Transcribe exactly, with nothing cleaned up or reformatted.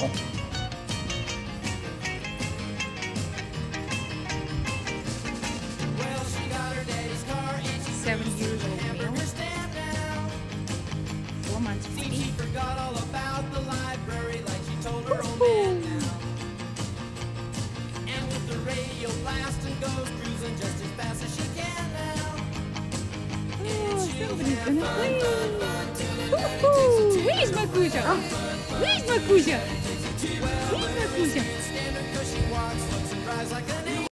Seven years old male. Four months baby. She forgot all about the library like she told her old man now. And with the radio blasting goes cruising just as fast as she can now. Oh, somebody's gonna play. Woohoo! Where's Makusha? Where's Makusha? Where's Makusha?